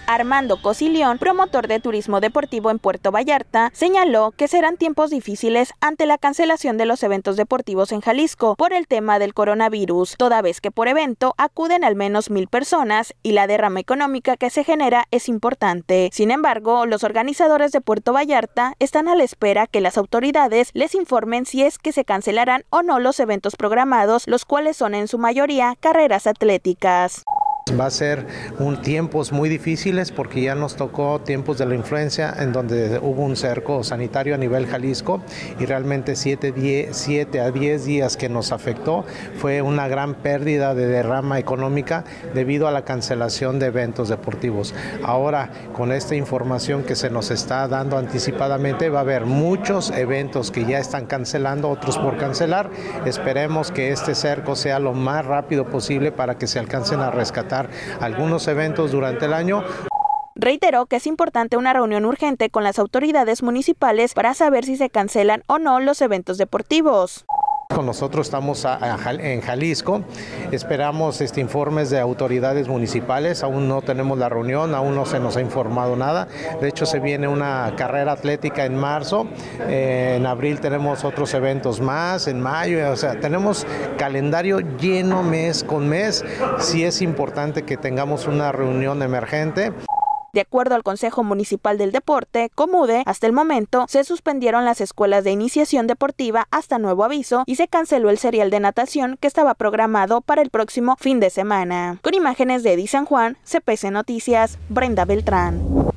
Armando Cosilión, promotor de turismo deportivo en Puerto Vallarta, señaló que serán tiempos difíciles ante la cancelación de los eventos deportivos en Jalisco por el tema del coronavirus, toda vez que por evento acuden al menos 1,000 personas y la derrama económica que se genera es importante. Sin embargo, los organizadores de Puerto Vallarta están a la espera que las autoridades les informen si es que se cancelarán o no los eventos programados, los cuales son en su mayoría carreras atléticas. Va a ser tiempos muy difíciles porque ya nos tocó tiempos de la influencia en donde hubo un cerco sanitario a nivel Jalisco y realmente 7 a 10 días que nos afectó. Fue una gran pérdida de derrama económica debido a la cancelación de eventos deportivos. Ahora, con esta información que se nos está dando anticipadamente, va a haber muchos eventos que ya están cancelando, otros por cancelar. Esperemos que este cerco sea lo más rápido posible para que se alcancen a rescatar algunos eventos durante el año. Reiteró que es importante una reunión urgente con las autoridades municipales para saber si se cancelan o no los eventos deportivos. Con nosotros estamos en Jalisco, esperamos informes de autoridades municipales, aún no tenemos la reunión, aún no se nos ha informado nada. De hecho, se viene una carrera atlética en marzo, en abril tenemos otros eventos más, en mayo, o sea, tenemos calendario lleno mes con mes. Sí es importante que tengamos una reunión emergente. De acuerdo al Consejo Municipal del Deporte, COMUDE, hasta el momento se suspendieron las escuelas de iniciación deportiva hasta nuevo aviso y se canceló el serial de natación que estaba programado para el próximo fin de semana. Con imágenes de Eddie San Juan, CPC Noticias, Brenda Beltrán.